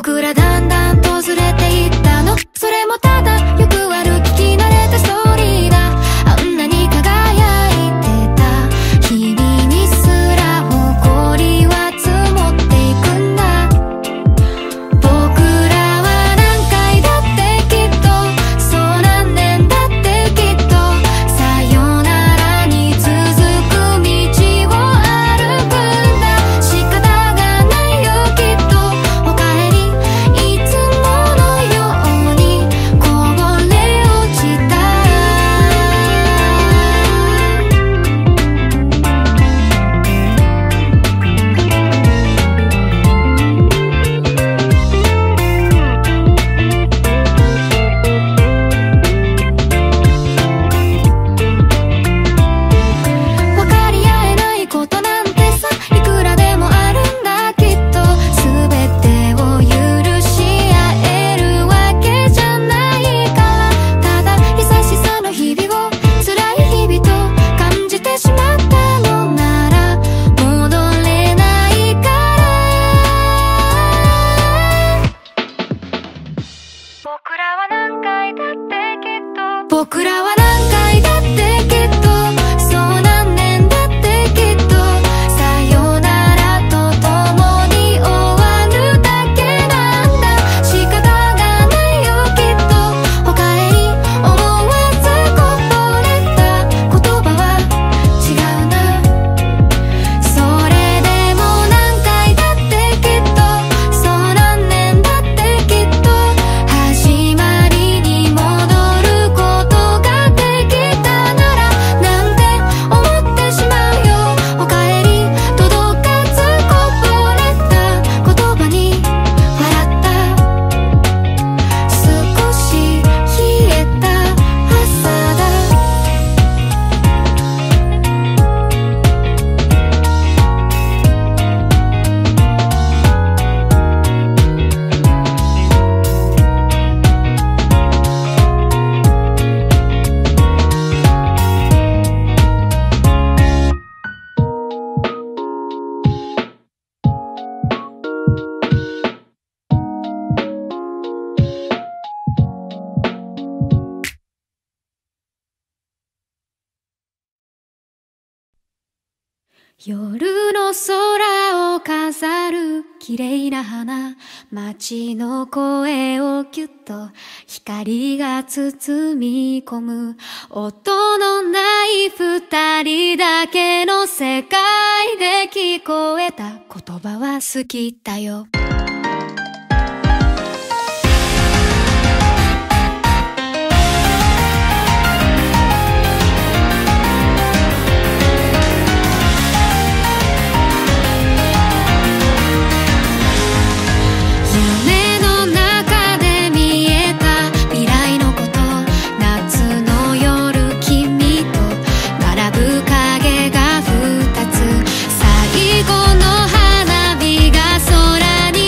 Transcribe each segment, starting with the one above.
僕らだんだんとずれていったの。それもただよくある聞き慣れたストーリーだ。あんなに輝いてた日々にすら誇りは積もっていくんだ。僕らは何回だってきっと、そう何年だってきっと、さよならに続く道を歩くんだ。仕方がないよきっと、おかえりいつものようにこぼれ落ちた。分かり合えないことなんてさ、いくらでもあるんだきっと。全てを許し合えるわけじゃないから、ただ優しさの日々を辛い日々と感じてしまったのなら戻れないから。僕らは何回だってきっと、僕らは何回だってきっと、そう何年だってきっと、さよならとともに終わるだけなんだ。仕方がないよきっと、おかえり思わずこぼれた言葉は違うな。それでも何回だってきっと、そう何年だってきっと、始まりに戻ることができたならなんて思ってしまうよ。おかえり届かずこぼれた言葉に笑った。少し冷えた朝だ。夜の空を飾る綺麗な花、街の声をぎゅっと光が包み込む。音のない二人だけの世界で聞こえた言葉は好きだよ。夢の中で見えた未来のこと、夏の夜君と並ぶ影が二つ、最後の花火が空に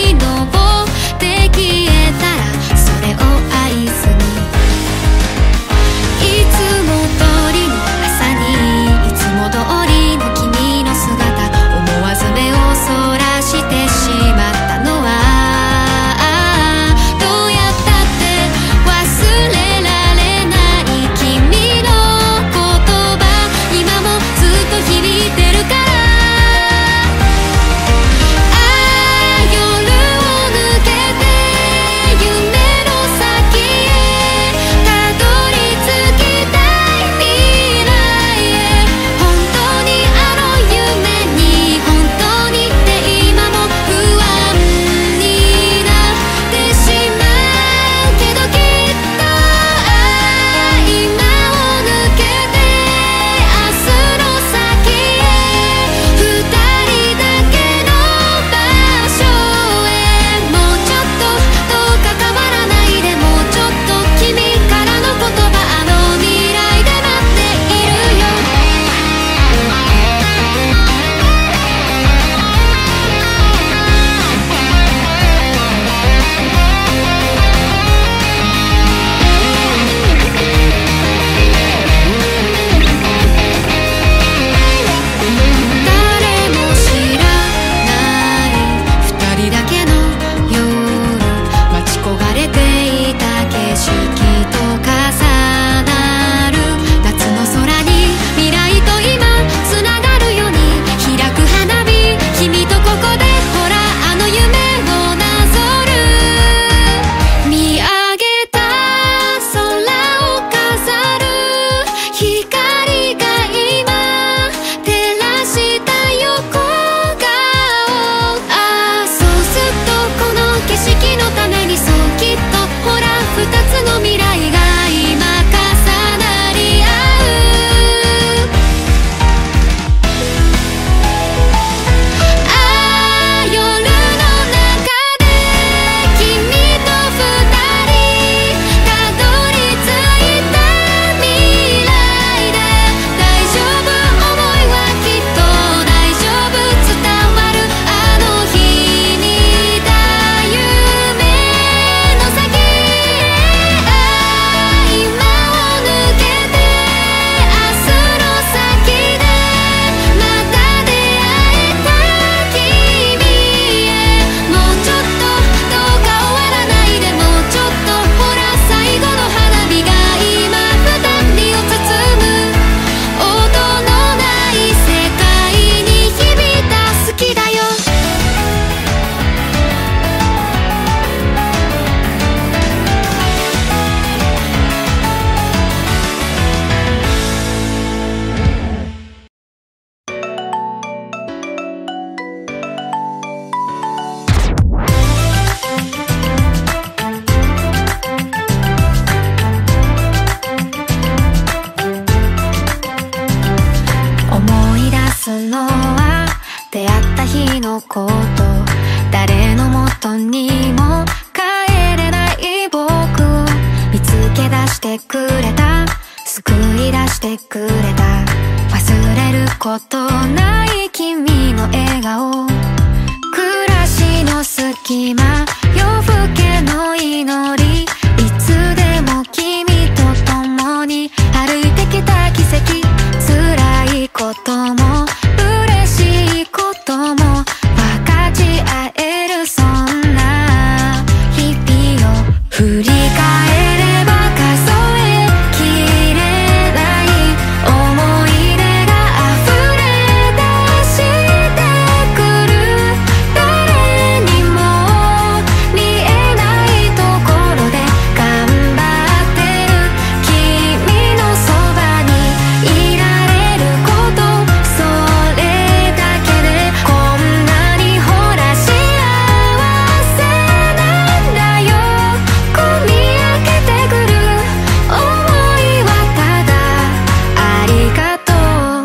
してくれた、救い出してくれた。忘れることない君の笑顔、暮らしの隙間、夜更けの祈り、いつでも君と共に歩いてきた奇跡。辛いことも嬉しいことも分かち合える、そんな日々を振り返れば数えきれない思い出が溢れ出してくる。誰にも見えないところで頑張ってる君のそばにいられること、それだけでこんなにほら幸せなんだよ。込み上げてくる想いはただありがとう。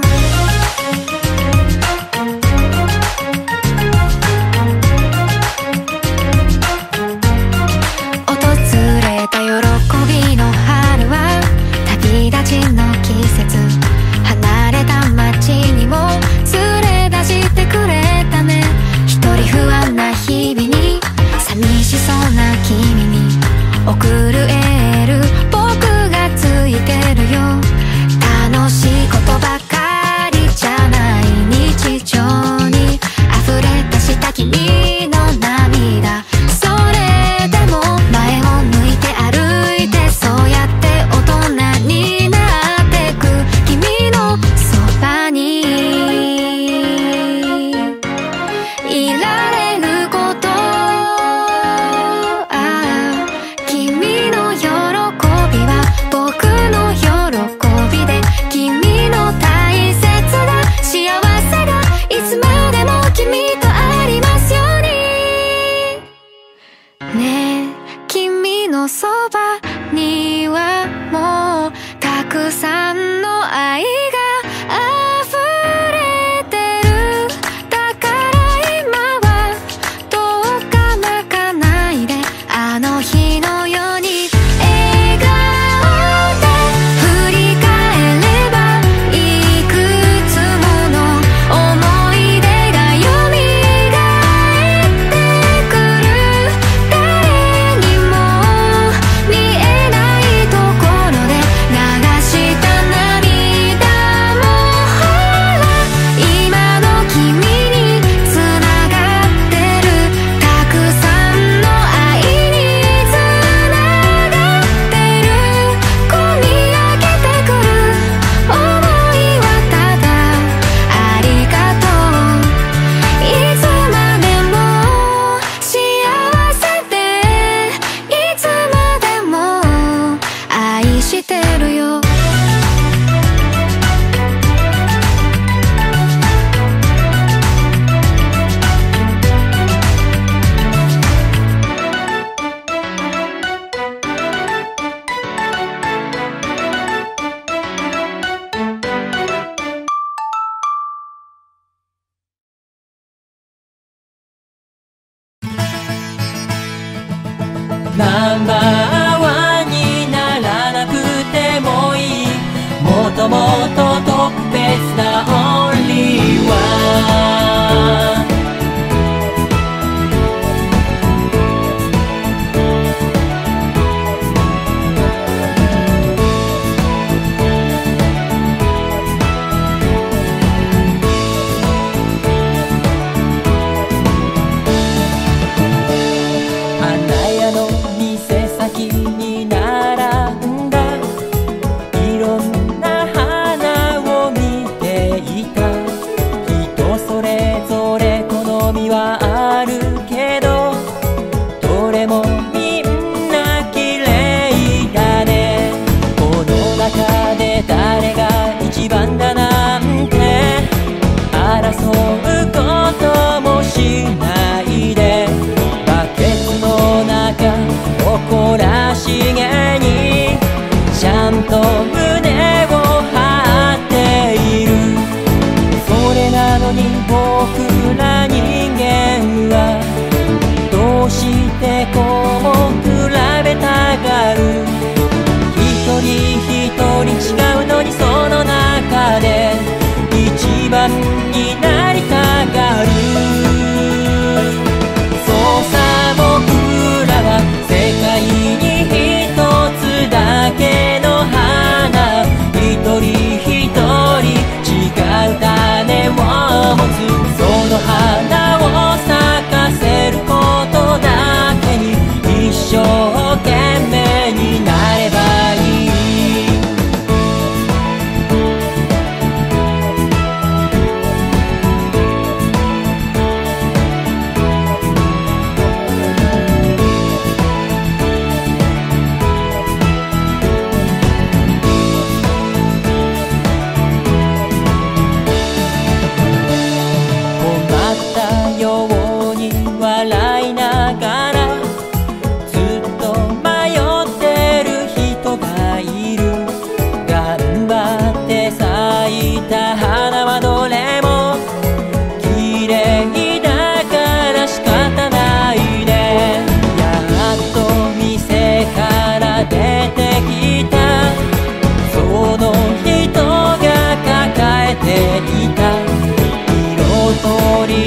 訪れた喜びの春は旅立ちの季節、離れた街にも連れ出してくれたね。一人不安な日々に寂しそうな君に送るエール、僕がついてるよ。楽しいことばかりじゃない日常に溢れ出した君の涙、それでも前を向いて歩いて、そうやって大人になってく君のそばにいられること、君の喜びは僕の喜びで、君の大切な幸せがいつまでも君とありますように。ねえ君のそばにはもうたくさんの愛が溢れてる。だから今はどうか泣かないで、あの日のように笑顔で振り返ればいくつもの思い出が蘇ってくる。誰にも見えないところで流した涙もほら今の君につながってる。たくさんの愛につながってる。込み上げてくる想いはただありがとう。いつまでも幸せで、いつまでも愛してるよ。 ナンバーワンにならなくてもいい、もっともっと特別なオンリーワン。花屋の店先に並んだいろんな花を見ていた。人それぞれ好みはあるけど、どれもみんな綺麗だね。この中で誰が一番だなんて争うこともしないで、バケツの中誇らしげにちゃんと胸を張っている。それなのに僕ら人間はどうしてこうも比べたがる。一人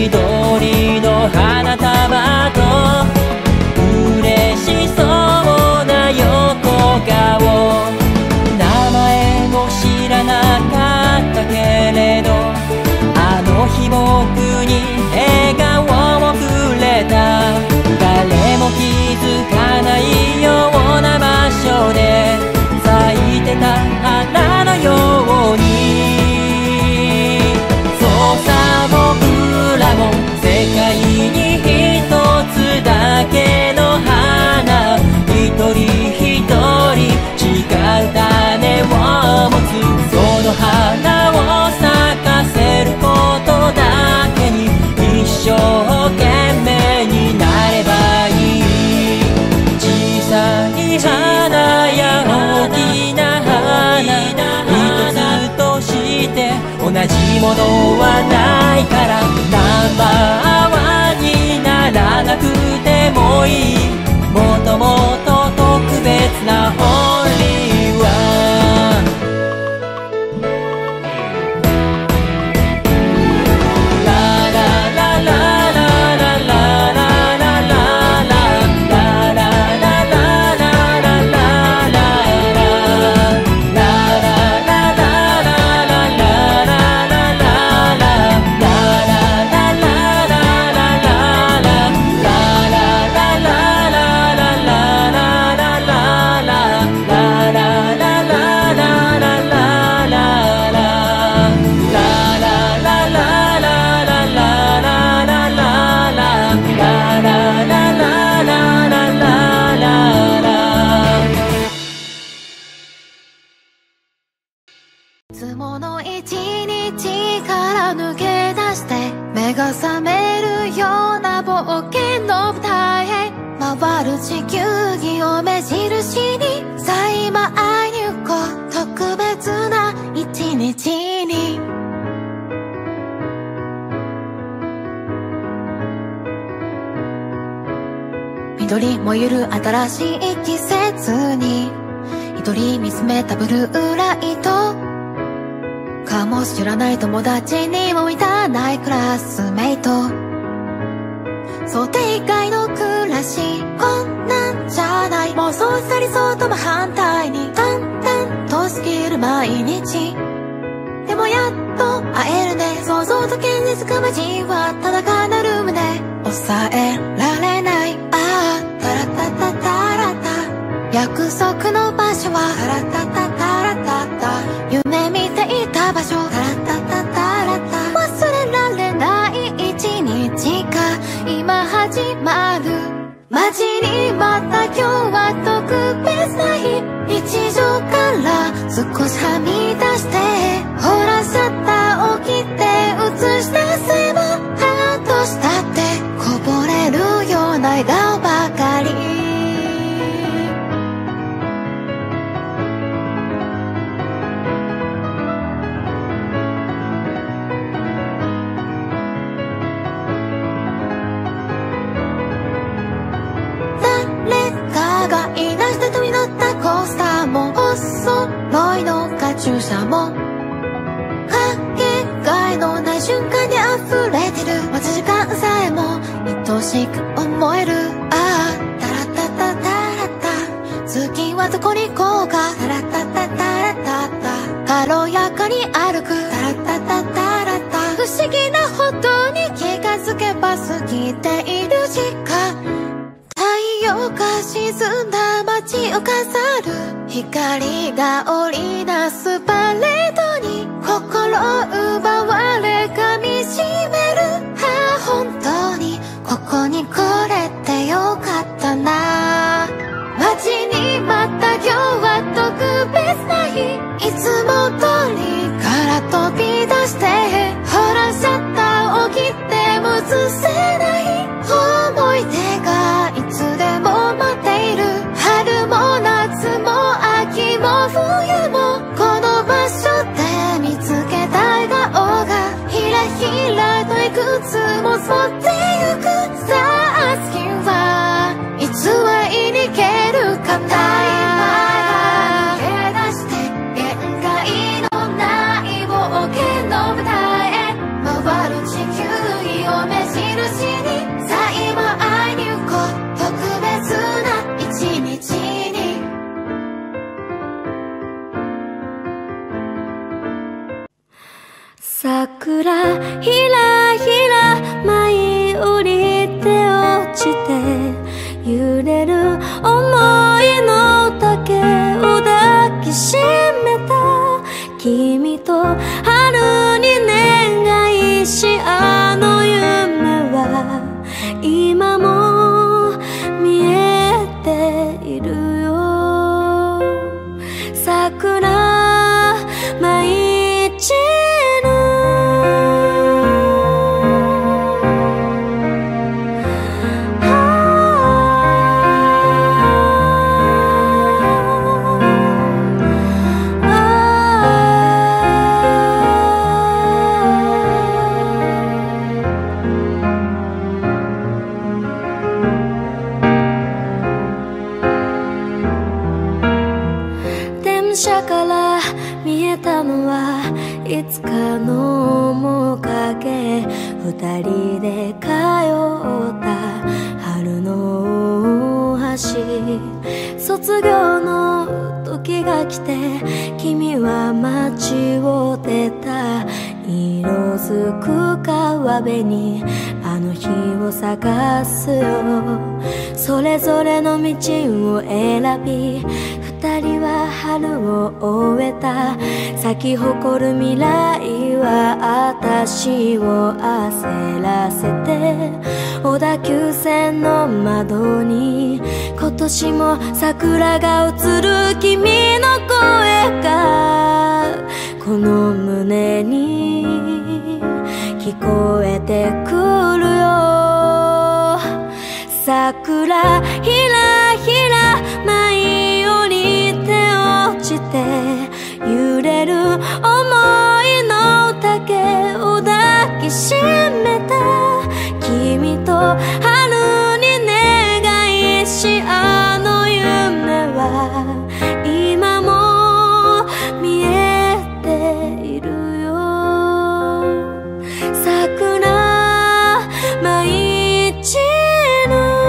緑の花束と嬉しそうな横顔、名前も知らなかったけれど、あの日僕に笑顔をくれた。誰も気づかないような場所で咲いてた花のように、そうさ僕らも世界に一つだけの花、一人一人違う種を持つ。その花を咲かせることだけに一生懸命になればいい。小さい花や大きな花一つとして同じものはないから、ナンバーワンにならなくてもいい。もともと特別なホーリーワン。 いつもの一日から抜け出して目が覚めるような冒険の舞台へ回る地球儀を目印にさあ今会いに行こう、特別な一日に。緑もゆる新しい季節に一人見つめたブルーライトかもしれない友達にも満たないクラスメイト、想定外の暮らしこんなんじゃない、もうそうさりそうとも反対に淡々と過ぎる毎日。でもやっと会えるね、想像と現実が交わった高鳴る胸抑えられない。ああタラタタタラタ、約束の場所はタラタタタラタタ、夢見ていた場所タラタタタラタ、忘れられない一日が今始まる。待ちに待った今日は特別な日、日常から少しはみ出してほらシャッターを切って映し出せばハートしたってこぼれるような笑顔ばかり。誰かが言い出して飛び乗ったコースターもお揃いのカチューシャもかけがえのない瞬間に溢れてる、待ち時間さえも愛しく思える。ああタラタタタラタ、通勤はどこに行こうかタラタタタラタタ、軽やかに歩くタラタタタラタ、不思議なほどに気がつけば過ぎている時間、太陽が沈んだ街を飾る光が織りなすパレードに心奪われ噛みしめる。ああ本当にここに来れてよかったな。待ちに待った今日は特別な日、いつも通りから飛び出してほらシャッターを切っても映せない思い出がいつでも待っている。春も夏も秋も冬もこの場所で見つけた笑顔が揺れる想いの丈を抱きしめた君と春に願いしあの夢は今も見えているよ桜舞い散る電車から見えたのはいつかの面影二人で通った春の大橋卒業の時が来て君は街を出た色づく川辺にあの日を探すよそれぞれの道を選び二人は春を終えた咲き誇る未来は私を焦らせて小田急線の窓に今年も桜が映る君の声がこの胸に聞こえてくるよ桜ひらひら舞い降りて落ちて揺れる想いの丈を抱きしめた君と春に願いしあの夢は今も見えているよ桜舞い散る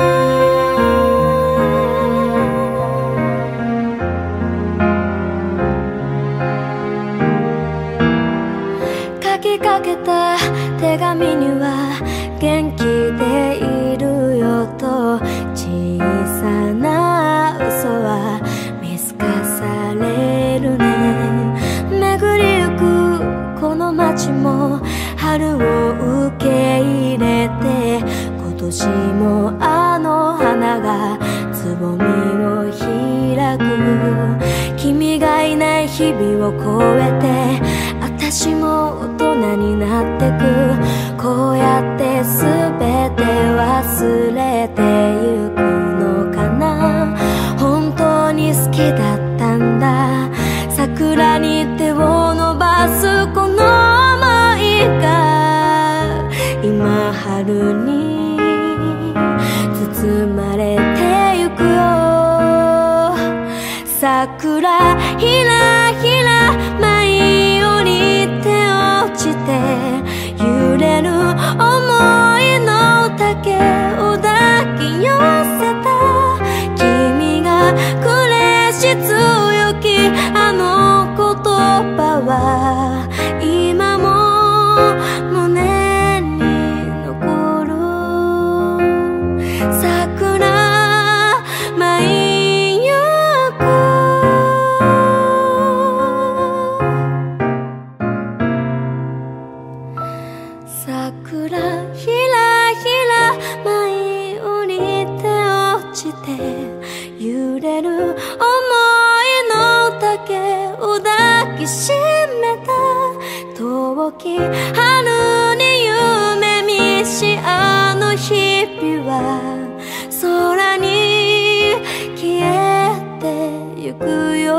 書きかけた手紙には元気でいるよと小さな嘘は見透かされるね巡りゆくこの街も春を受け入れて今年もあの花がつぼみを開く君がいない日々を越えて私も大人になってくこうやって全て忘れてゆくのかな本当に好きだったんだ桜に手を伸ばすこの想いが今春に包まれてゆくよ桜ひらひら舞い降りて落ちて揺れる想いの丈を抱き寄せた君がくれし強きあの言葉は今も胸に残る桜舞いゆく桜ひらひら舞い降りて落ちて揺れる想いの丈を抱きしめた遠き春に夢見しあの日々は空に消えてゆくよ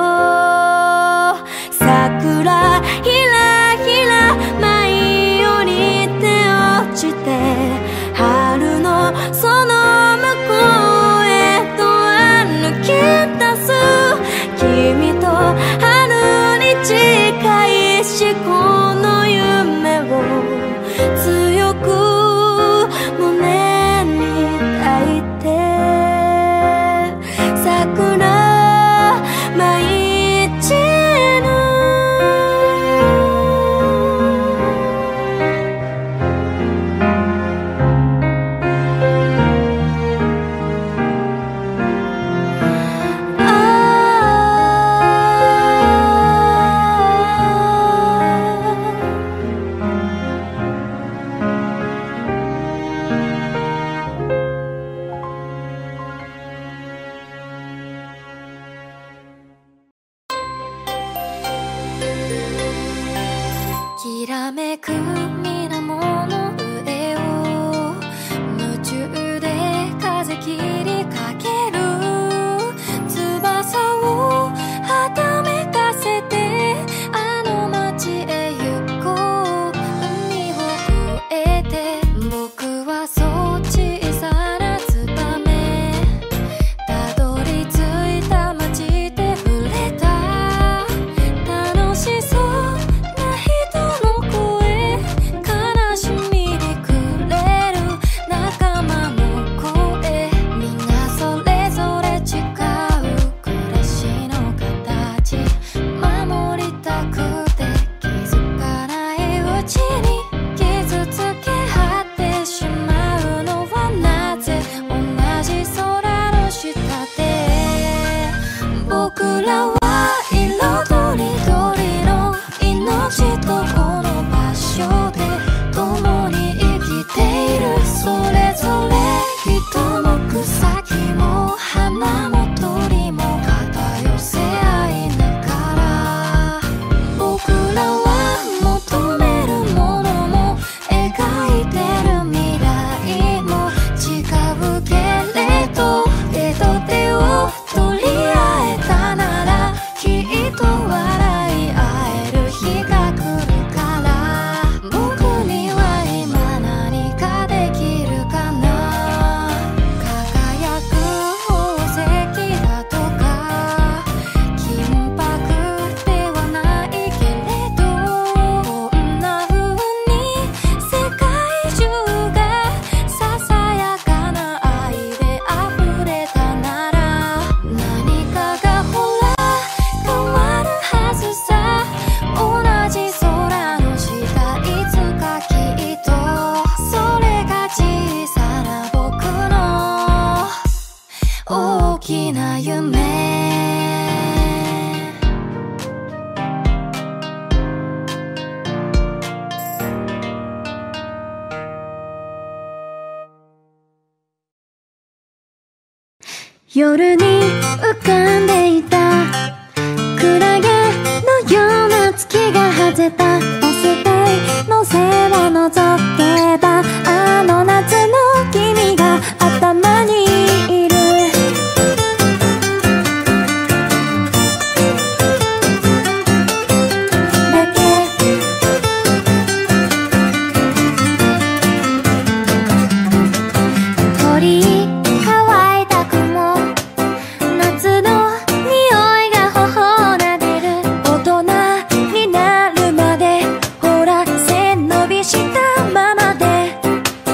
桜ひらひら舞い降りて落ちて春のその向こうへと歩き出す君と春に近いしこの夢を強く胸に抱らは色とりどりの命とこの場所で共に生きている。それぞれ人も草木も花も鳥も肩寄せ合いながら、僕らは求めるものも描いてる未来も違うけれど、手と手を取り合えたならきっと笑い合える日が来るから、僕には今何かできるかな。輝く宝石だとか金箔ではないけれど、こんな風に世界中がささやかな愛で溢れたなら、何かがほら変わるはずさ。同じ空の下いつかきっと、それが小さな僕の大きな夢。夜に浮かんでいたクラゲのような月が外れたバス停の背を覗けば、あの夏の君が頭にいる。だけ鳥乾いた雲、夏の匂いが頬なでる。大人になるまでほら背伸びしたままで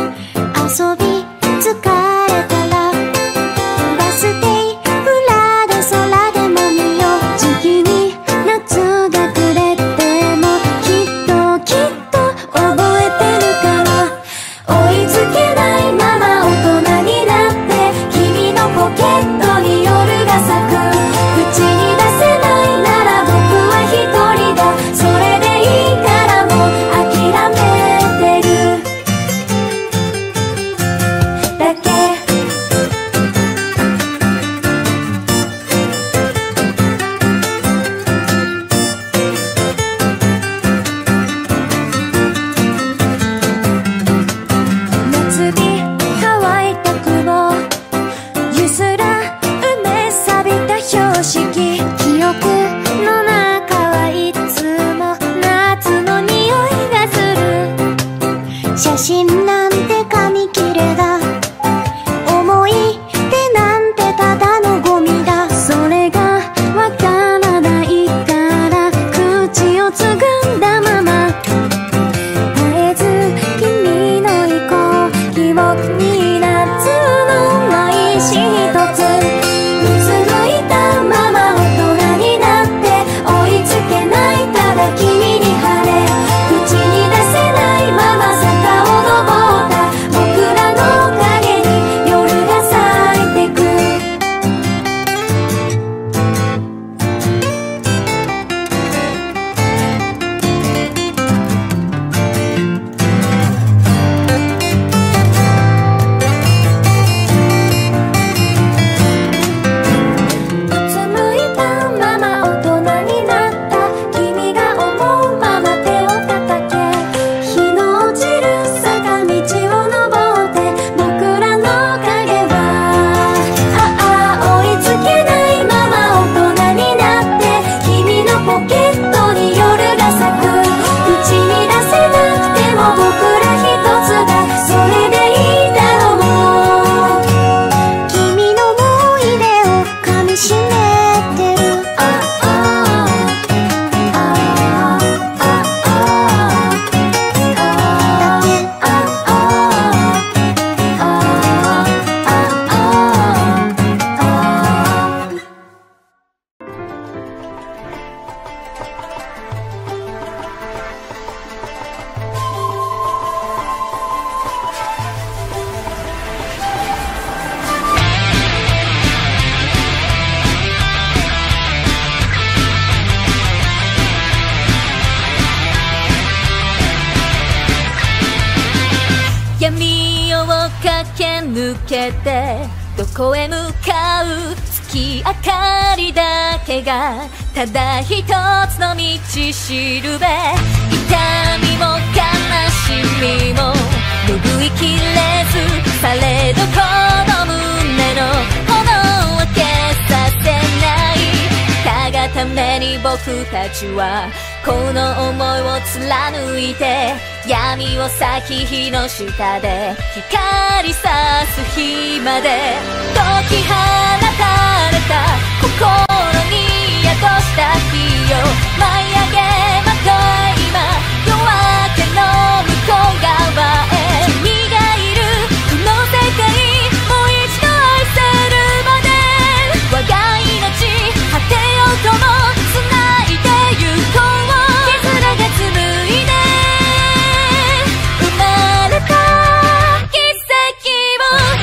向けてどこへ向かう月明かりだけがただ一つの道しるべ。痛みも悲しみも拭いきれず、されどこの胸の炎は消させない。たがために僕たちはこの想いを貫いて、闇を裂き火の下で光さす日まで。解き放たれた心に宿した火を舞い上げまとえ、今夜明けの向こう側へ。君がいるこの世界もう一度愛せるまで、我が命果てようとも繋いでゆこう。絆が紡いで生まれた奇跡を。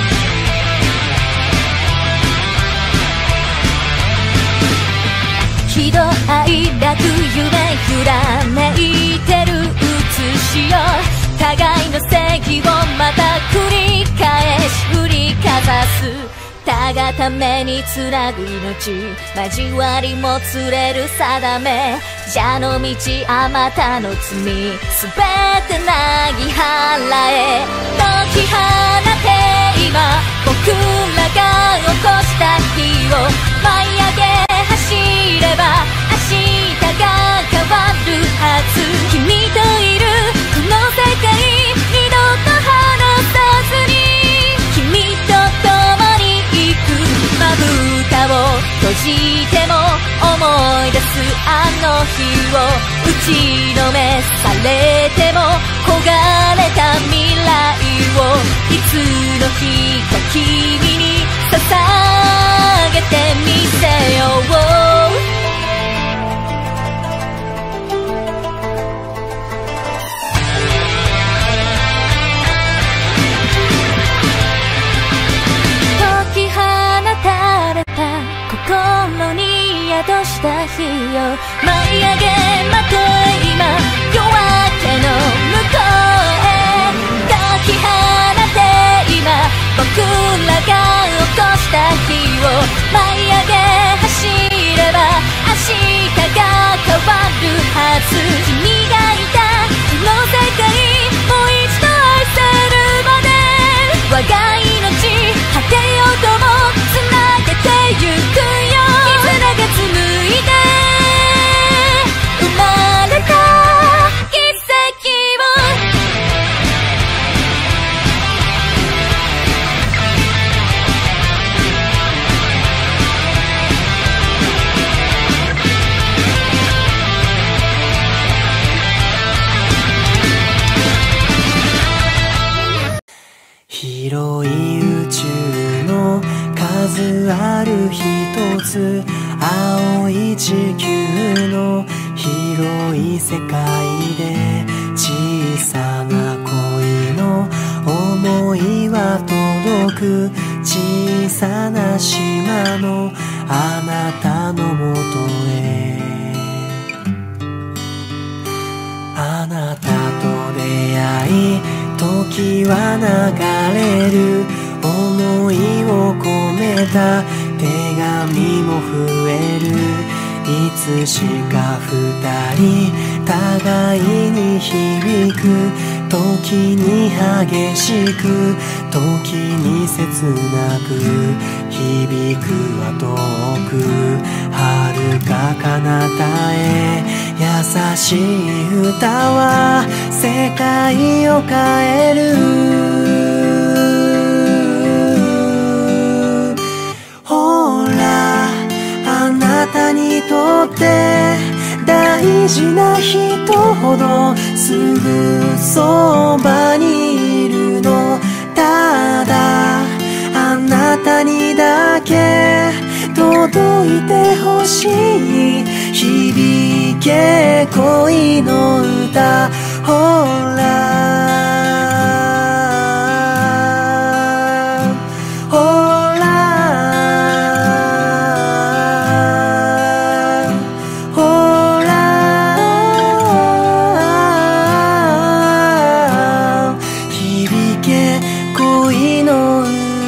喜怒哀楽夢揺らめいてる写しよ。互いの正義をまた繰り返し振りかざす。たがためにつなぐ命、交わりもつれる定め。蛇の道あまたの罪、すべてなぎ払え。解き放て今僕らが起こした火を舞い上げ走れば明日が変わるはず。君といるこの世界二度と離さずに、君と共に行くまぶたを閉じても思い出すあの日を。打ちのめされても焦がれた未来を、いつの日か君に捧げてみせよう。解き放たれた心に宿した火を舞い上げまとえ、今夜明けの向こうへ。解き放て今僕らが起こした火を舞い上げ走れば明日が変わるはず。君がいたこの世界もう一度愛せるまで、我が命果てようとも繋げてゆくよ。絆が紡いで生まれた奇跡を。 広い宇宙の数ある一つ、青い地球の広い世界で、小さな恋の想いは届く。小さな島のあなたのもとへ。あなたと出会い時は流れる、想いを込めた手紙も増える。いつしか二人互いに響く、時に激しく時に切なく、響くは遠く遥か彼方へ。優しい歌は世界を変える。ほらあなたにとって大事な人ほどすぐそばにいるの。ただあなたにだけ届いてほしい。響け恋の歌。ほら響け恋の歌。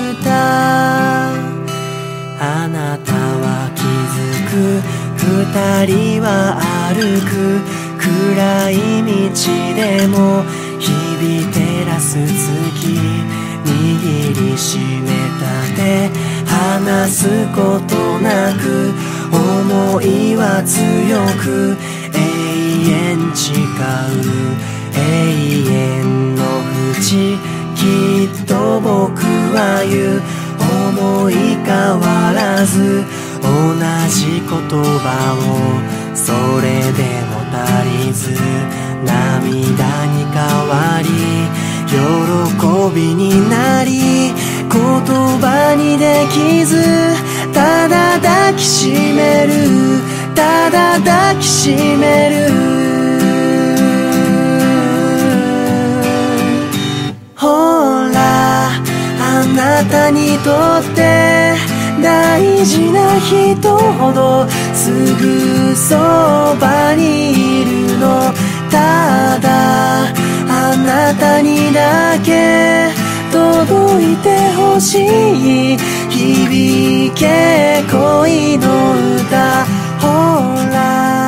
なたは気づく、二人は歩く、暗い道でも日々照らす月、握りしめた手離すことなく、想いは強く永遠誓う永遠の淵、きっと僕は言う、思い変わらず同じ言葉を、それでも足りず涙に変わり喜びになり、言葉にできずただ抱きしめる、ただ抱きしめる。ほらあなたにとって大事な人ほどすぐそばにいるの、ただあなたにだけ届いてほしい、響け恋の歌。ほら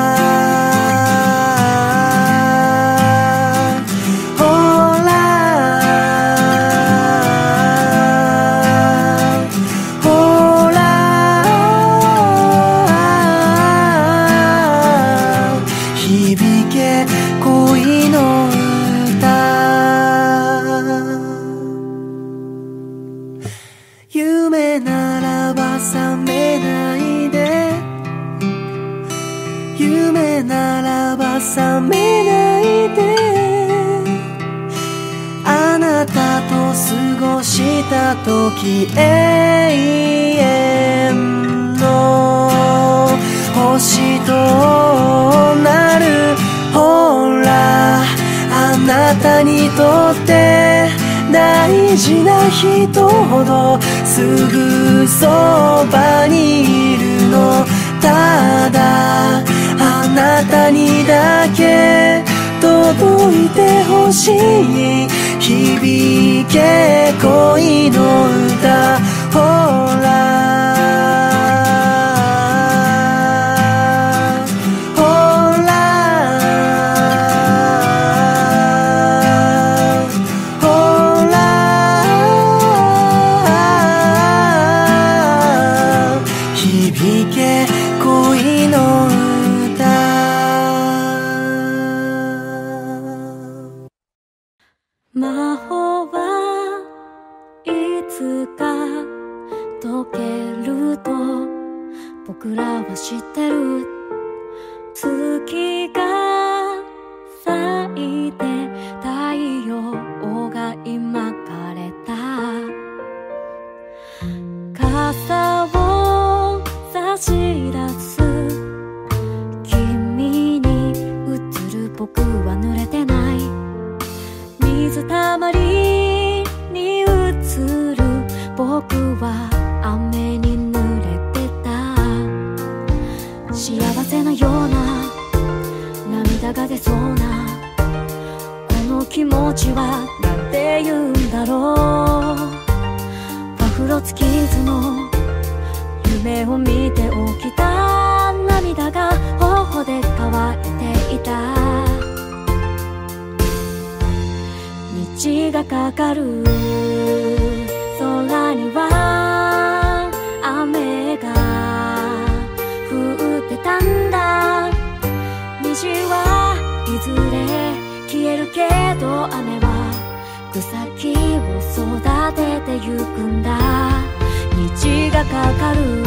夢ならば覚めないで、夢ならば覚めないで、あなたと過ごした時永遠の星となる。ほらあなたにとって大事な人ほどすぐそばにいるの、ただあなたにだけ届いてほしい、響け恋の歌。ほら魔法はいつか解けると僕らは知ってる。月が咲いて太陽が今枯れた。傘を差し出す君に映る僕は濡れてない。水たまりに映る僕は雨に濡れてた。幸せなような涙が出そうなこの気持ちはなんて言うんだろう。パフロツキーズの夢を見て起きた涙が頬で乾いていた。虹がかかる空には雨が降ってたんだ。虹はいずれ消えるけど雨は草木を育ててゆくんだ。虹がかかる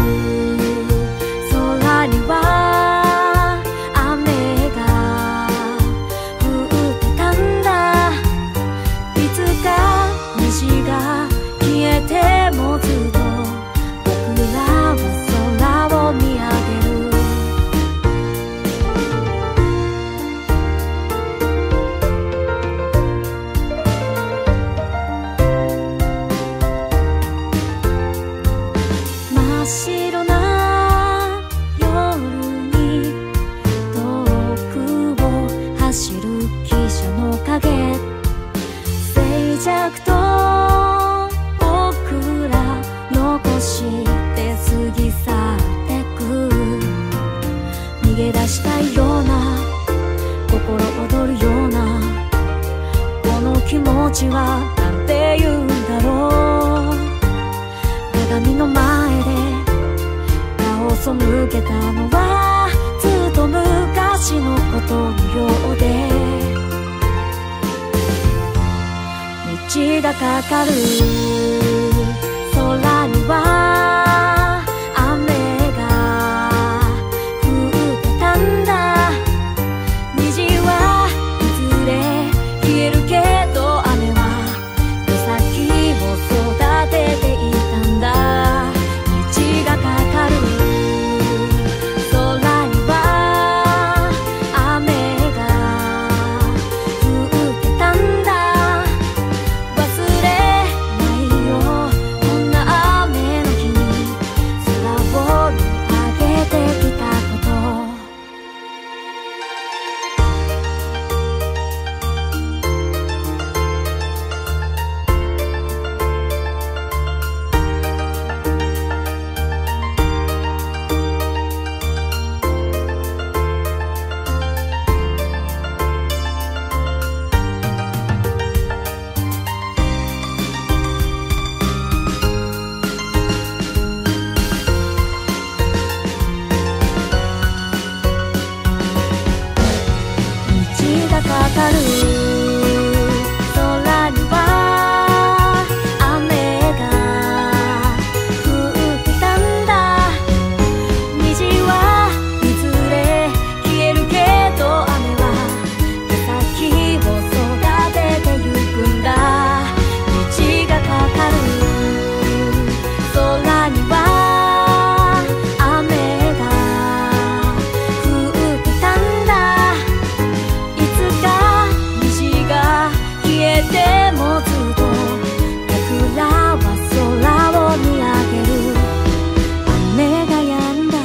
空には雨が降ってたんだ。いつか虹が消えてもずっと僕らは空を見上げる。真っ白な夜ちはなんて言うんだろう。鏡の前で顔を背けたのはずっと昔のことのようで、道がかかる空には雨が降ってたんだ。虹はいずれ消えるけど雨は手先を育てていたんだ。道がかかる空には雨が降ってたんだ。忘れないよこんな雨の日に空を見上げてきたこと。道がかかる空には雨が降ってたんだ。虹はいずれ消えるけど雨は手先を育ててゆくんだ。道がかかる空には雨が降ってたんだ。いつか虹が消えてもずっと桜は空を見上げる。雨が止んだ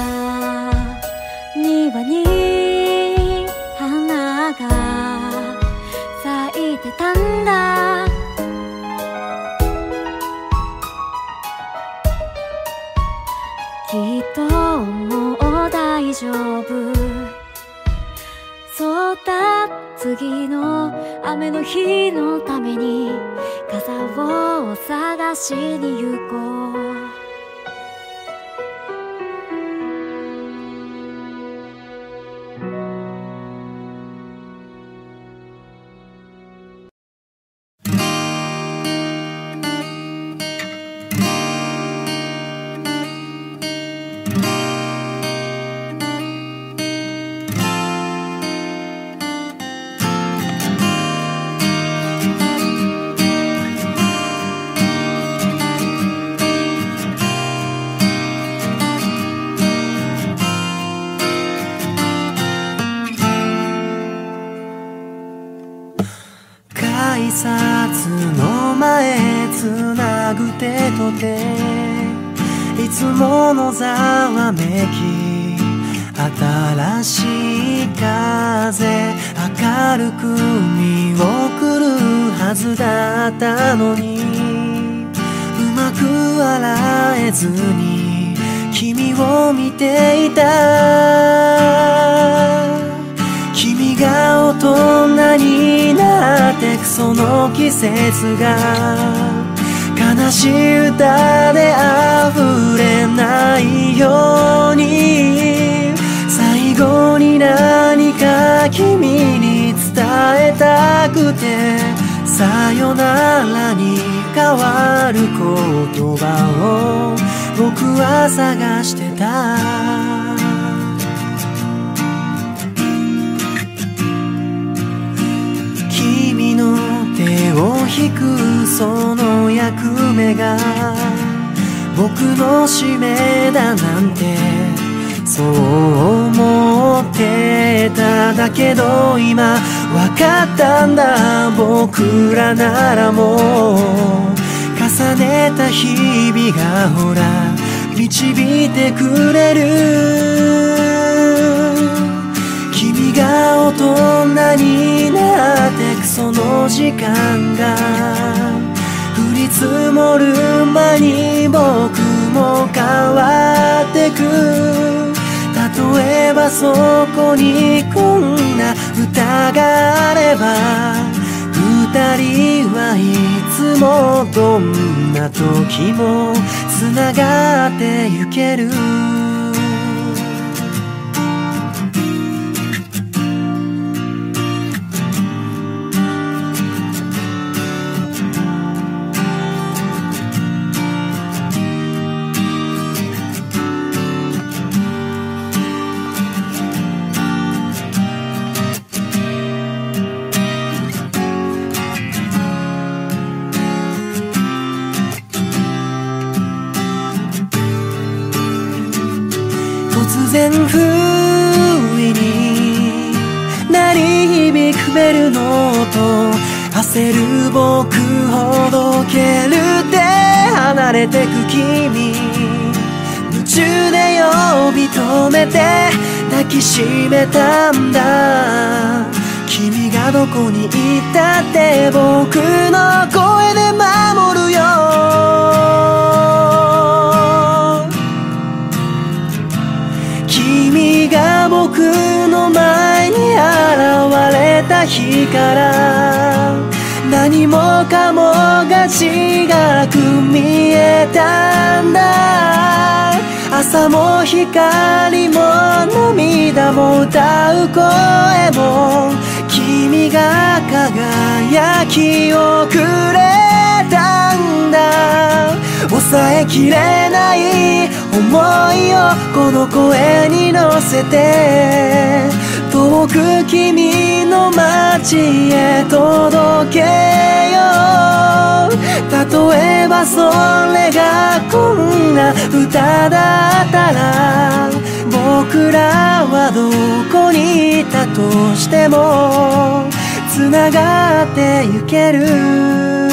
庭に花が咲いてたんだ。きっともう大丈夫。そうだ、次の雨の日のために傘を探しに行こう。 改札の前つなぐ手と手、いつものざわめき、新しい風明るく見送るはずだったのに、うまく笑えずに君を見ていた。君が大人になってくその季節が悲しい歌で溢れないように、最後に何か君に伝えたくて、さよならに変わる言葉を僕は探してた。君の手を引くその役目が僕の使命だなんてそう思ってた。だけど今わかったんだ、僕らならもう重ねた日々がほら導いてくれる。君が大人になってくその時間が降り積もる間に僕も変わってく。例えばそこにこんな歌があれば、 人はいつもどんな時もつながってゆける。突然不意に鳴り響くベルの音、焦る僕ほどけるって離れてく君、夢中で呼び止めて抱きしめたんだ。君がどこにいたって僕の声で守るよ。君が僕の前に現れた日から何もかもが違く見えたんだ。朝も光も涙も歌う声も君が輝きをくれたんだ。抑えきれない思いをこの声に乗せて遠く君の街へ届けよう。例えばそれがこんな歌だったら僕らはどこにいたとしてもつながってゆける。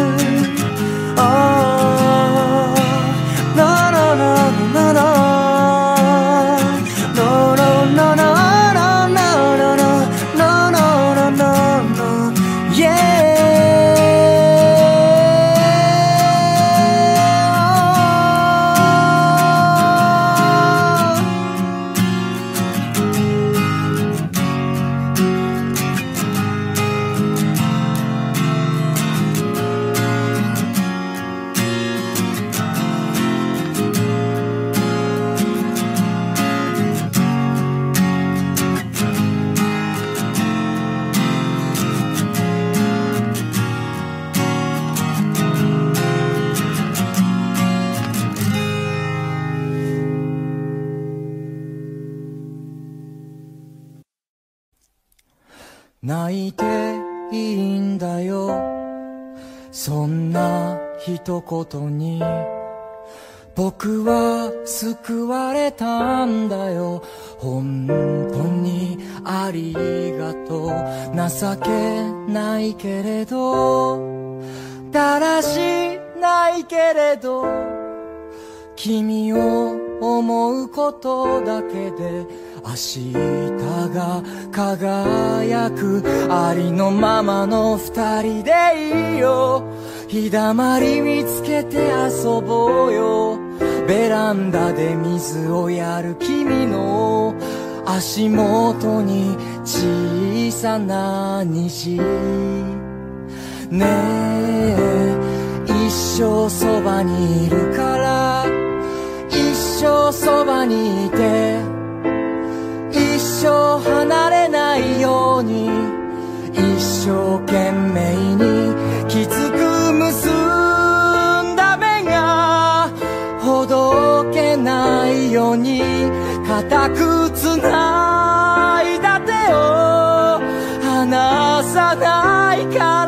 泣いていいんだよ、そんな一言に僕は救われたんだよ。本当にありがとう。情けないけれどだらしないけれど君を思うことだけで明日が輝く。ありのままの二人でいいよ。日だまり見つけて遊ぼうよ。ベランダで水をやる君の足元に小さな虹ねえ、一生そばにいるから一生そばにいて一生離れないように一生懸命にきつく結んだ目がほどけないように固くつないだ手を離さないから。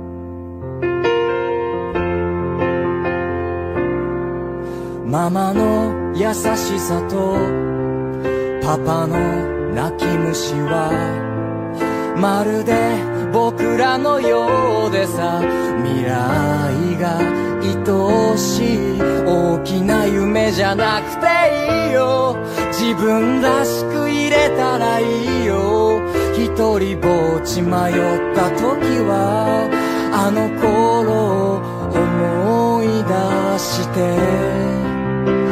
ママの優しさとパパの泣き虫はまるで僕らのようでさ、未来が愛しい大きな夢じゃなくていいよ。自分らしく入れたらいいよ。一人ぼっち迷った時はあの頃を思い出して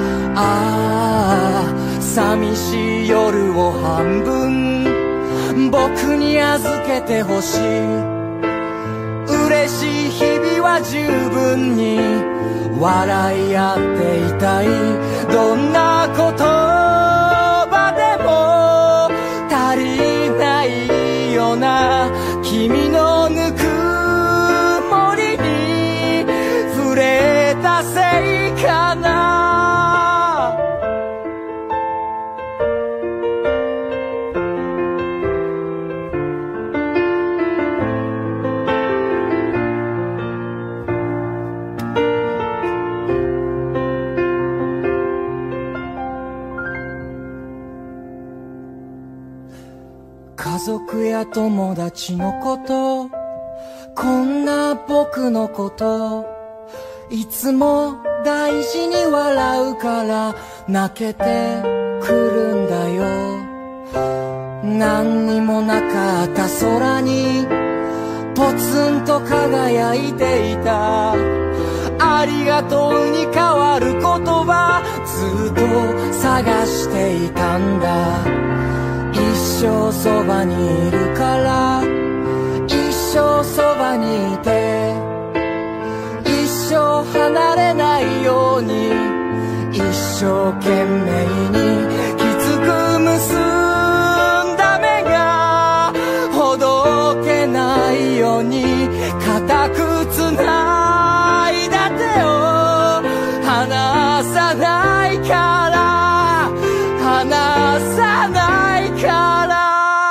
ああ寂しい夜を半分僕に預けてほしい。嬉しい日々は十分に笑い合っていたい。どんな言葉でも足りないような君のぬくもりに触れたせいかな。家族や友達のこと、こんな僕のこと、いつも大事に笑うから泣けてくるんだよ。何にもなかった空にポツンと輝いていた。ありがとうに変わる言葉ずっと探していたんだ。一生そばにいるから一生そばにいて、一生離れないように一生懸命にきつく結んだ目がほどけないように固くつないだ手を離さないから離さないから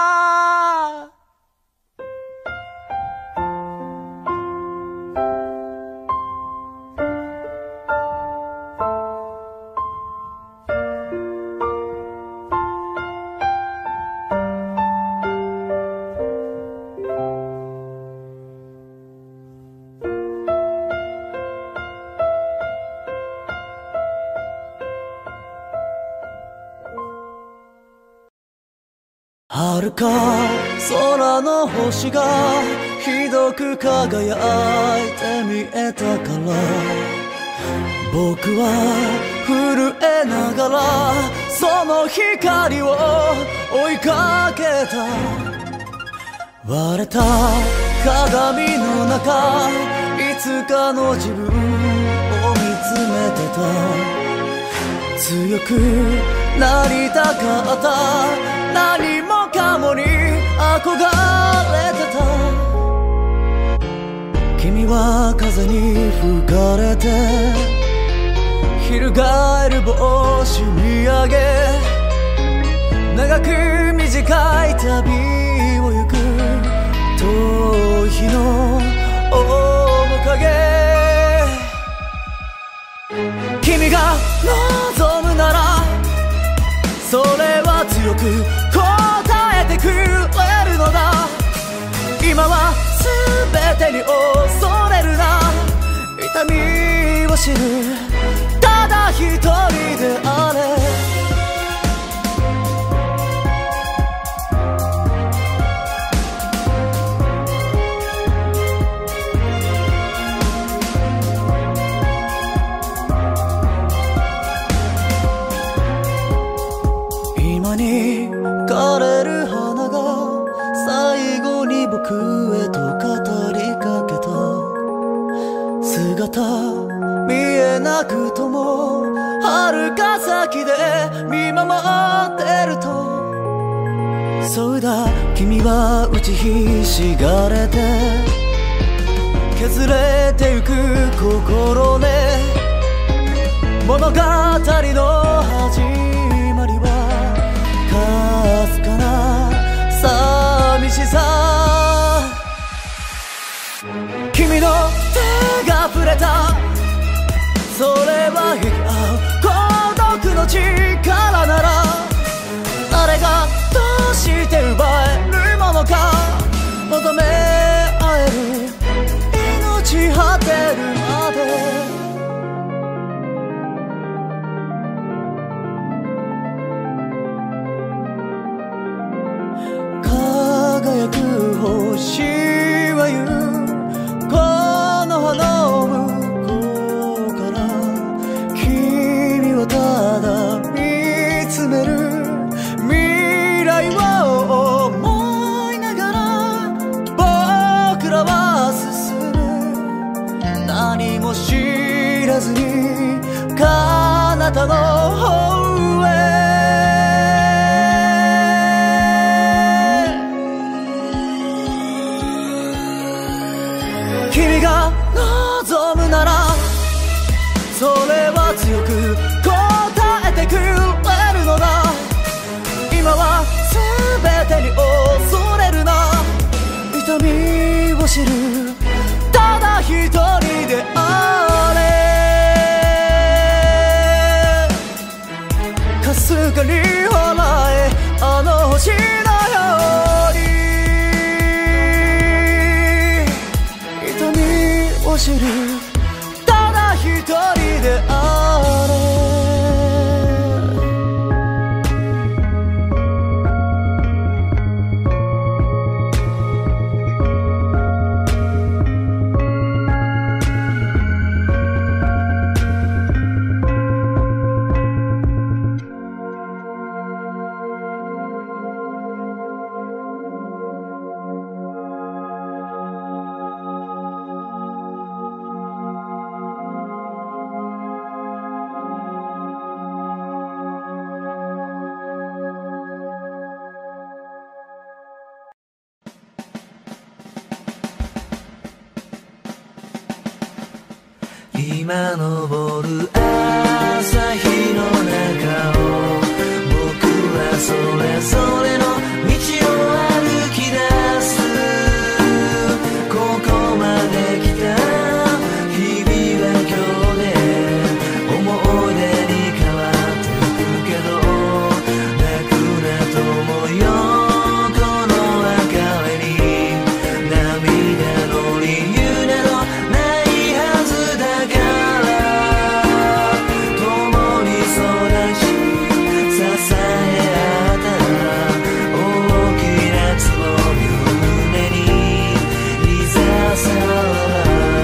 遥か空の星がひどく輝いて見えたから、僕は震えながらその光を追いかけた。割れた鏡の中いつかの自分を見つめてた。強くなりたかった、何もかもに憧れてた。君は風に吹かれて翻る帽子見上げ、長く短い旅を行く遠い日の面影。君が望むならそれは強く答えてくれるのだ。今は全てに恐れるな、痛みを知るただ一人であれ。今に枯れる花が最後に僕へと語りかけた。姿見えなくとも遥か先で見守ってると。そうだ、君は打ちひしがれて削れてゆく心ね。物語の始まりはかすかな寂しさ。君の手が触れた、それは孤独の力なら、誰がどうして奪えるものか。求め合える命果てるまで。輝く星は言う、この葉の向こうから君をただ見つめる。未来を思なたの方へ君が望むならそれは強く答えてくれるのだ今は全てに恐れるな痛みを知るただ一人であれかすかに笑えあの星のように痛みを知るただ一人であれ今昇る朝日の中を僕はそれぞれの道を歩き出すここまで来た日々は今日で思い出に変わっていくけど泣くなと思うよこの別れに涙の理由などないはずだから共に育ち支え合った大きなつぼみを胸にいざさらば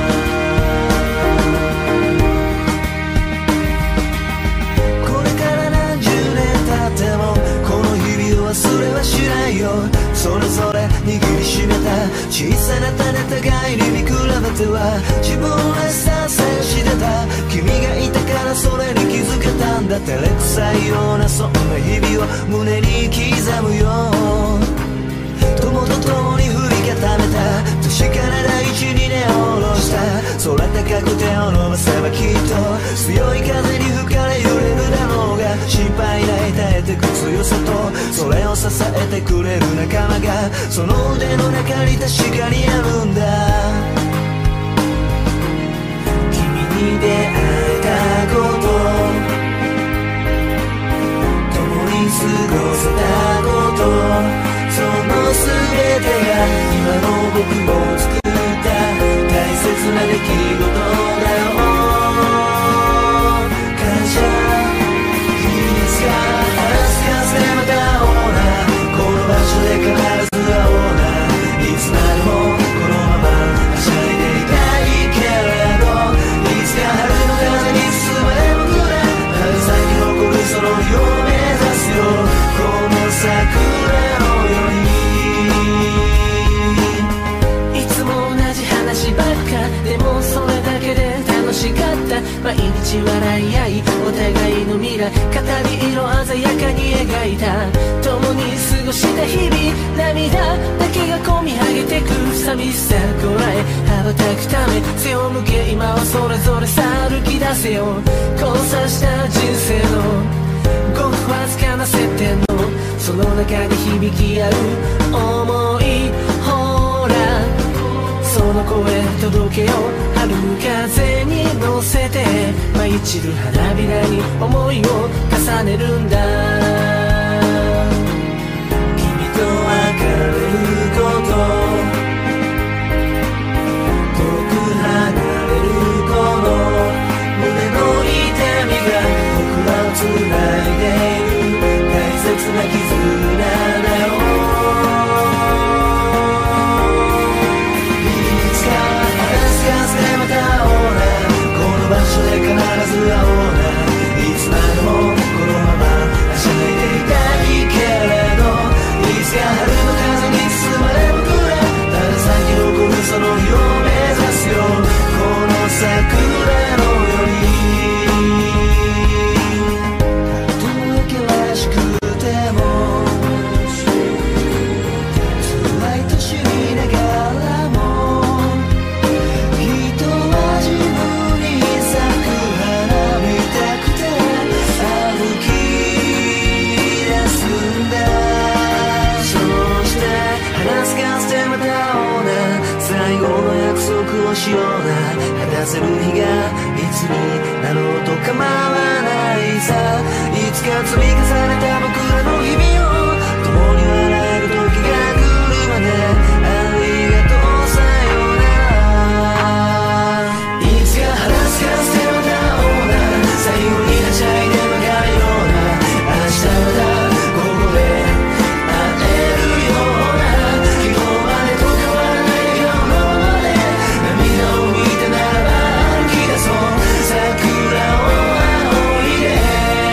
これから何十年経ってもこの日々を忘れはしないよそれぞれ握りしめた小さな種互いに見比べては自分らしさ制してた君がいたからそれに気づけたんだ照れくさいようなそんな日々を胸に刻むよ友と共に振り固めた確かな大地に根を下ろした空高く手を伸ばせばきっと強い風に吹かれ揺れるだろうが心配ない耐えてく強さとそれを支えてくれる仲間がその腕の中に確かにあるんだ君に出会えたこと共に過ごせたことその全てが今の僕を作った大切な出来事だよ感謝いつか話すかせまた会おうなこの場所で必ず会おうないつまでもこのままはしゃいでいたいけれどいつか春の風に包まれ僕ら春先に残るその日を目指すよこの桜のようにいつも同じ話ばっかでもそれだけで楽しかった毎日笑い合いお互いの未来語り色鮮やかに描いた共に過ごした日々涙だけがこみ上げてく寂しさこらえ羽ばたくため背を向け今はそれぞれさ歩き出せよ交差した人生のごくわずかな接点のその中に響き合う想いほらその声届けよ春風に乗せて舞い散る花びらに思いを重ねるんだ君と別れること遠く離れるこの胸の痛みが僕らをつないでいる大切な絆だよ場所で必ず会おうないつまでもこのままはしゃいでいたいけれどいつか春の風に包まれ僕らただ咲き残るその日を目指すよこの桜のようにせる日がいつになろうと構わないさ。いつか積み重ねた僕らの日々を共に笑える時が来るまでありがとうさよなら。いつか話すか捨てのだろうな、最後にはしゃいで曲がるような明日またここで会えるような、昨日までと変わらない笑顔のままで涙を見てならば歩き出そう、桜を仰いで。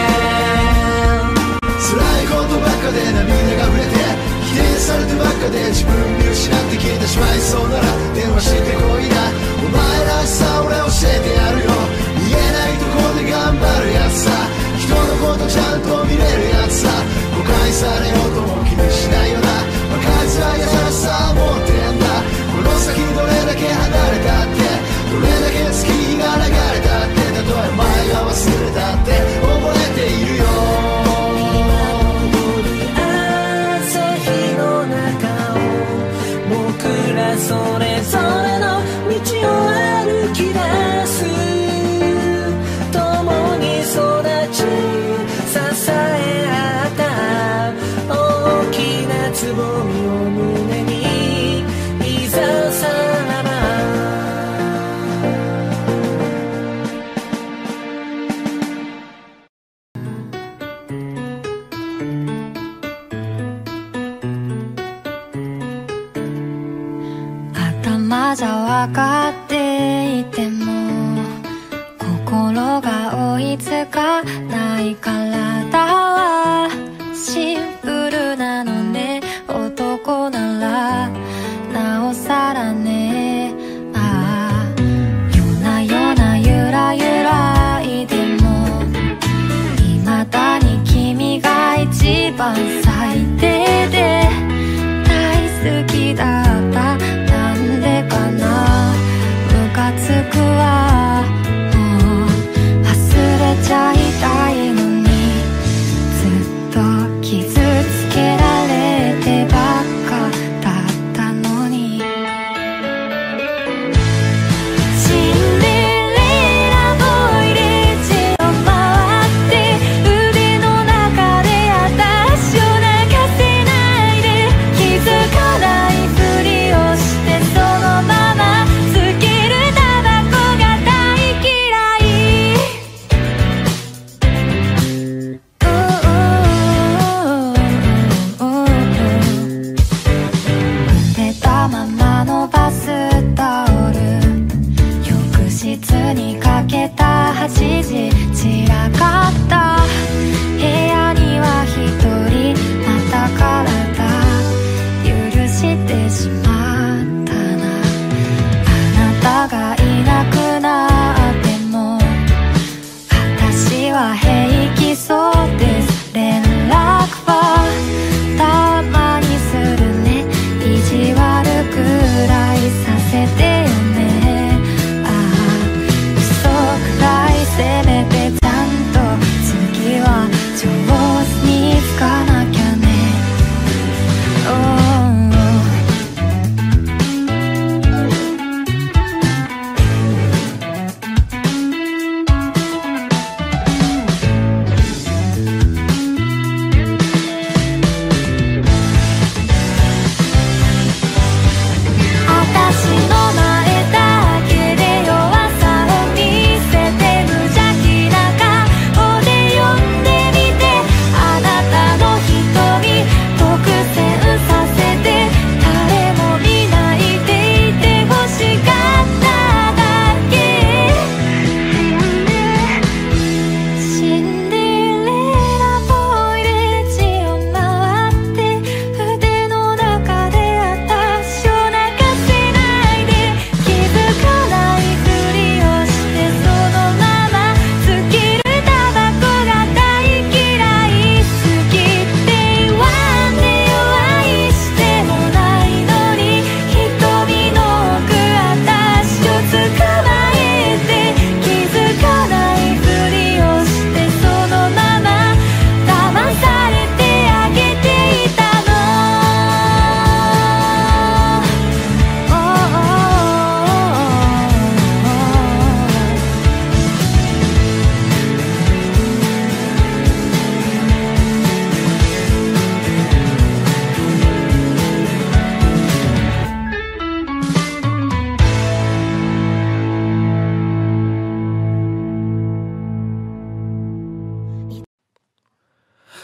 辛いことばっかで涙が溢れて否定されてばっかで自分見失って消えてしまいそうなら電話してこいな、お前らしさ俺教えてやるよ、言えないとこで頑張るやつさ、人のことちゃんと見れるやつさ、誤解されようとも気にしないよな、馬鹿ずは優しさを持ってんだ、この先どれだけ離れたってどれだけ月日が流れたってたとえ前が忘れたって覚えているよ。 それぞれの道を歩き出す、共に育ち支え合った大きなつぼみを胸にいざさらば。 頭じゃ分かっていても心が追いつかないからだわ、シンプルなのね、男ならなおさらね。ああ夜な夜なゆらゆらいでも未だに君が一番最低で大好きだった、なんでかなムカつくわ、もう忘れちゃいたいのに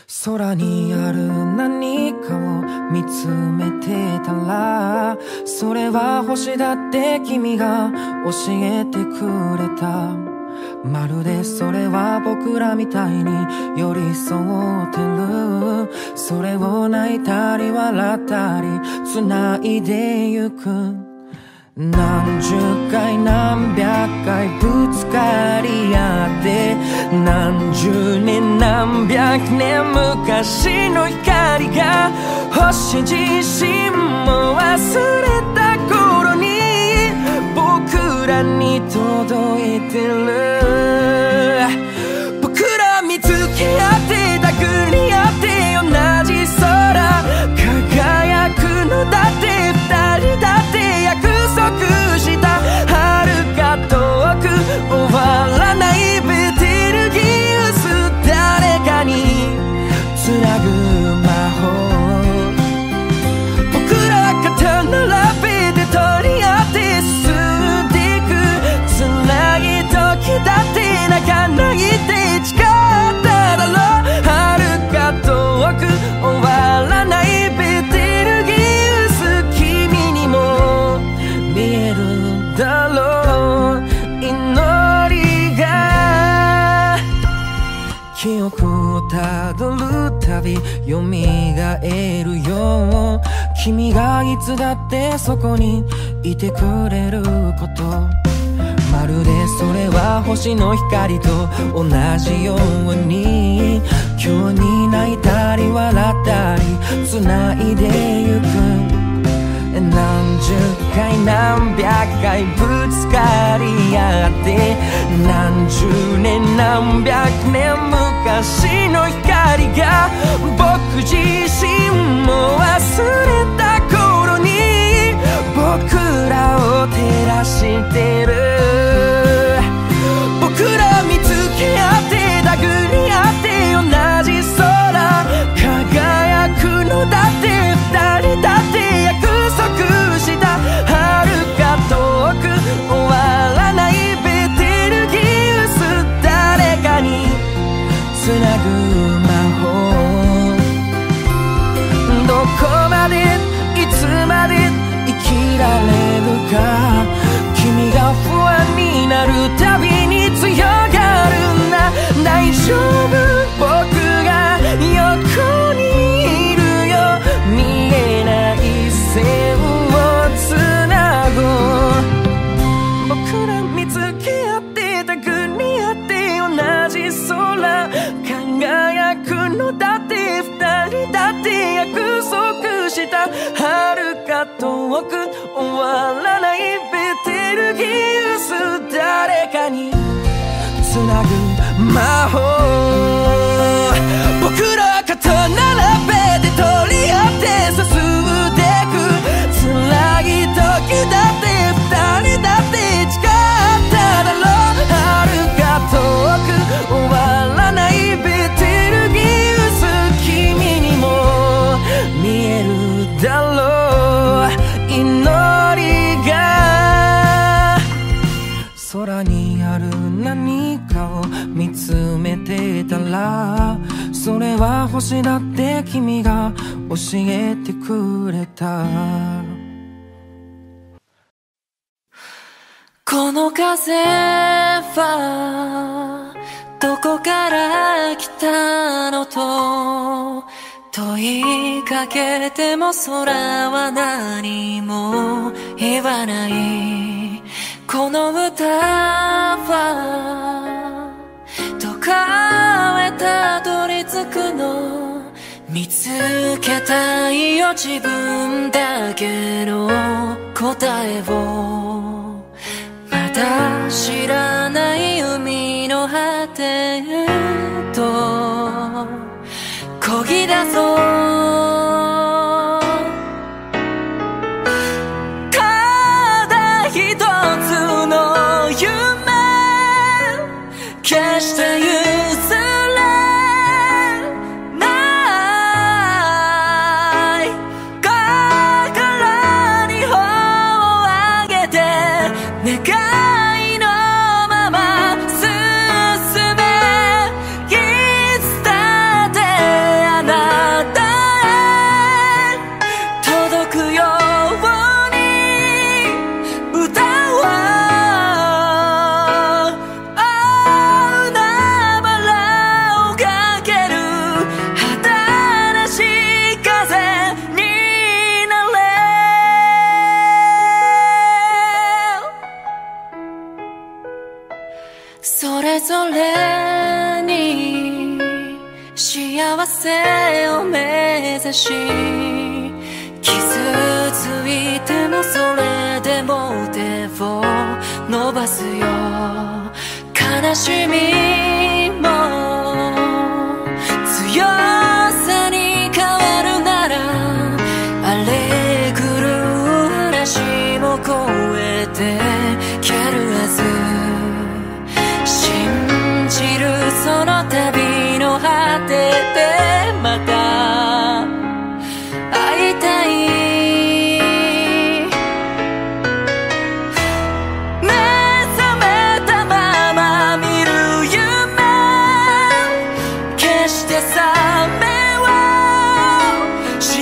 空にある何かを見つめてたら、それは星だって君が教えてくれた。まるでそれは僕らみたいに寄り添ってる。それを泣いたり笑ったり繋いでゆく。何十回何百回ぶつかり合って、何十年何百年昔の光が星自身も忘れた頃に僕らに届いてる。僕ら見つけ合って殴り合って同じ空輝くのだって、二人だって約束した。遥か遠く終わらないベテルギウス、誰かにつなぐ魔法。僕ら肩並べて取り合って進んでいく。辛い時だって泣かないで誓っただろう。遥か遠く終わらないベテルギウス、君にも見えるだろう。祈りが記憶をたどるたび蘇るよ。君がいつだってそこにいてくれること、まるでそれは星の光と同じように、今日に泣いたり笑ったり繋いでゆく。何十回何百回ぶつかり合って、何十年何百年昔の光が僕自身も忘れた頃に僕らを照らしてる。僕ら見つけ合って殴り合って同じ空輝くのだって、二人だって約束した。遥か遠く終わらないベテルギウス、誰かにつなぐ魔法。どこまでいつまで生きられるか。君が不安になるたびに強がるんだ。大丈夫、僕が横にいるよ。見えない線をつなごう。僕ら見つけ合って殴り合って同じ空輝くのだって、二人だって約束した。遥か遠く終わらないベテルギウス、誰かにつなぐ魔法。僕ら肩並べて取り合って進んでく。辛い時だって二人だって誓っただろう。遥か遠く終わらないベテルギウス、君にも見えるだろう。祈りが空にある何かを見つめてたら、それは星だって君が教えてくれた。この風はどこから来たのと問いかけても空は何も言わない。この歌はどこへたどり着くの。見つけたいよ自分だけの答えを。まだ知らない海の果てへと漕ぎ出そう。ただ一つの夢決して譲れない心に頬を上げて願いのまま進め。いつだって幸せを目指し傷ついてもそれでも手を伸ばすよ悲しみも強さに変わるなら荒れ狂う嵐も越えて蹴るはず信じるその旅の果てでまた会いたい目覚めたまま見る夢決して覚めはし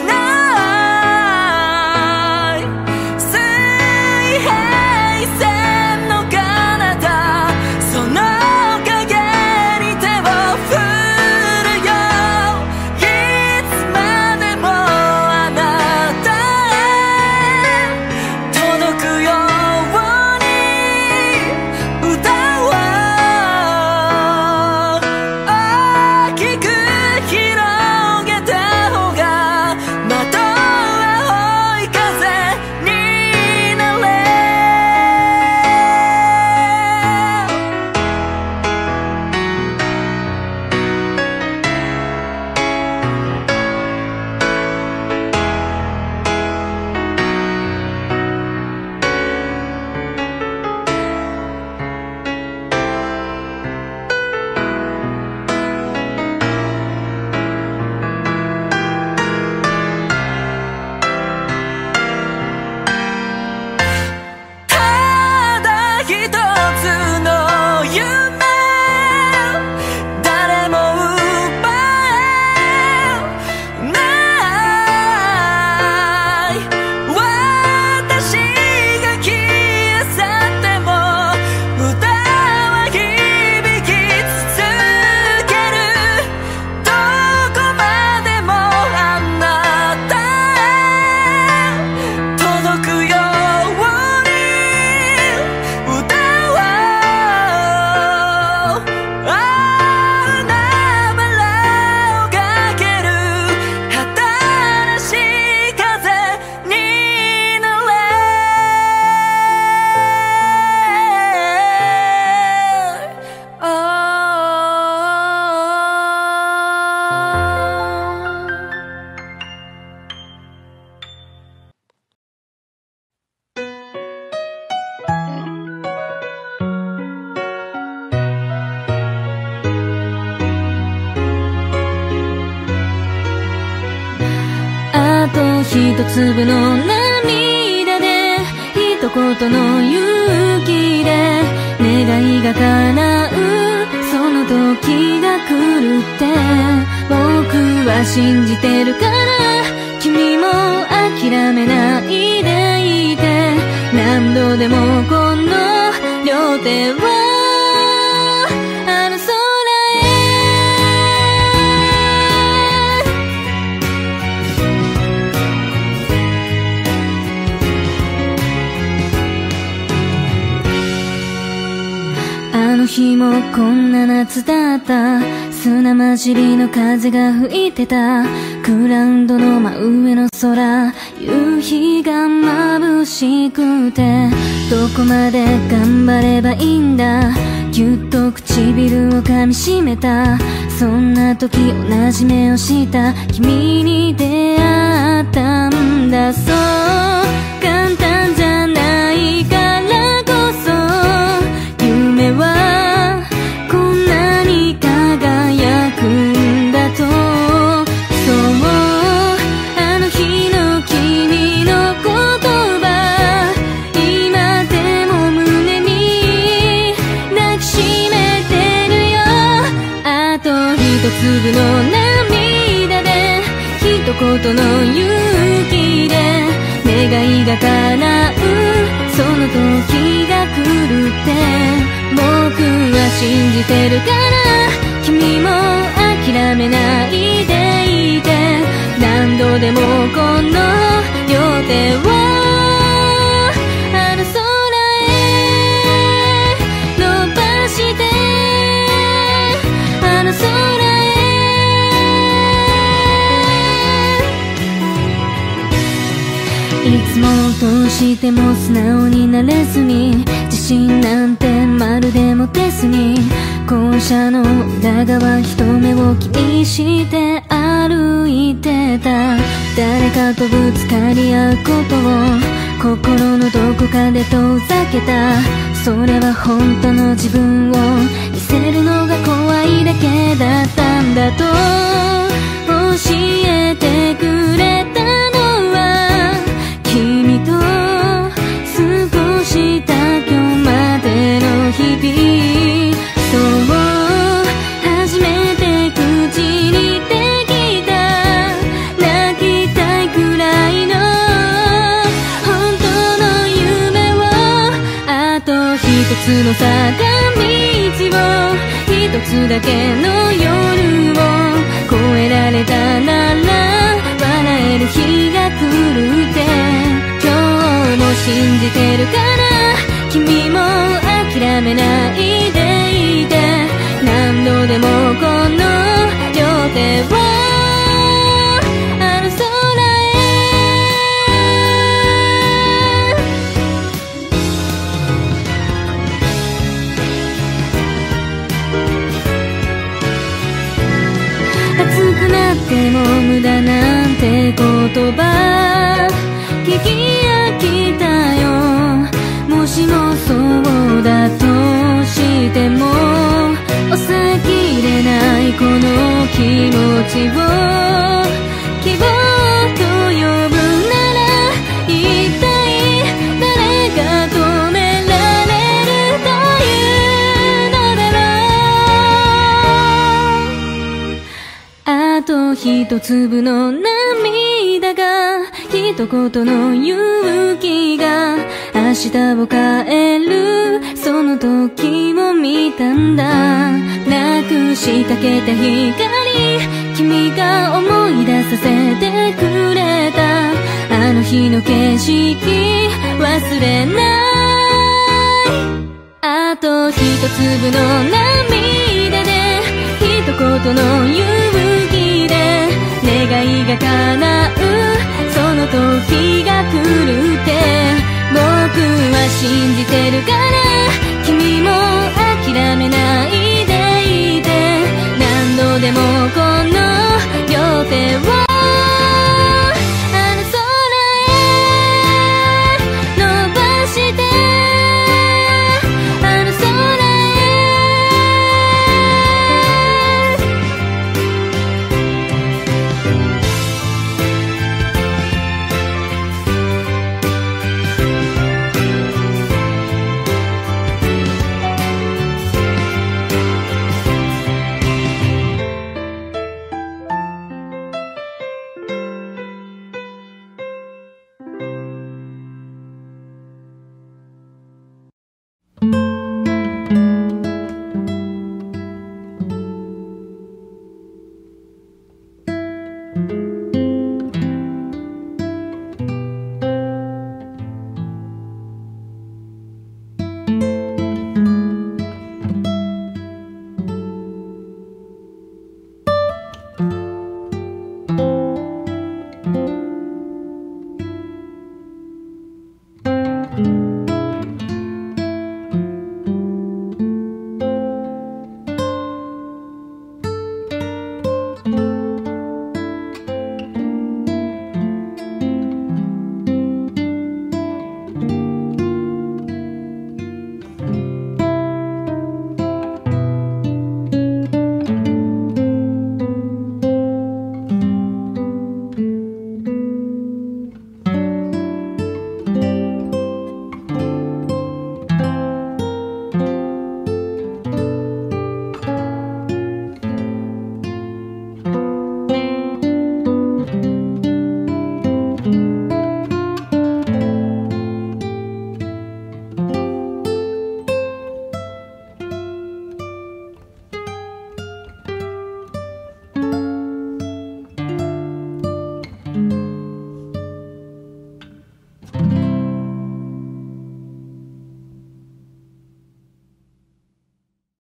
ない水平線の彼方その影に手を振るよいつまでもあなたへ届くように歌おう大きく広げた方がまた青い風になれただ一つの夢誰も奪えない私が消え去っても歌は響き続けるどこまでもあなたへ届くように歌おう花々をかける新しい風になれあと一粒の涙で一言の勇気で願いが叶うその時が来るって僕は信じてるから君も諦めないでいて何度でもこの両手をあの空へあの日もこんな夏だった砂混じりの風が吹いてたグラウンドの真上の空夕日が眩しくてどこまで頑張ればいいんだぎゅっと唇を噛みしめたそんな時同じ目をした君に出会ったんだそう簡単じゃないからこそ夢はこんなに輝くんだとそうあの日の君の言葉今でも胸に抱きしめてるよあと一粒の涙で一言の勇気で願いが叶うその時が来るって僕は信じてるから君も諦めないでいて何度でもこの両手をあの空へ伸ばしてあの空へとしても素直になれずに、自信なんてまるで持てずに、校舎の裏側一目を気にして歩いてた。誰かとぶつかり合うことを心のどこかで遠ざけた。それは本当の自分を見せるのが怖いだけだったんだと教えてくれたのは、君と過ごした今日までの日々。そう初めて口にできた泣きたいくらいの本当の夢を、あと一つの坂道を、一つだけの夜を越えられたなら笑える日が来るって、今日も信じてるから君も諦めないでいて、何度でもこの両手をあの空へ。熱くなっても無駄なんて言葉聞き飽きたよ。もしもそうだとしても抑えきれないこの気持ちを希望と呼ぶなら、一体誰が止められるというのだろう。あと一粒の涙が、一言の勇気が明日を変える、その時を見たんだ。なくしかけた光、君が思い出させてくれたあの日の景色忘れない。あと一粒の涙で、一言の勇気で願いが叶う、その時が来るって僕は信じてるから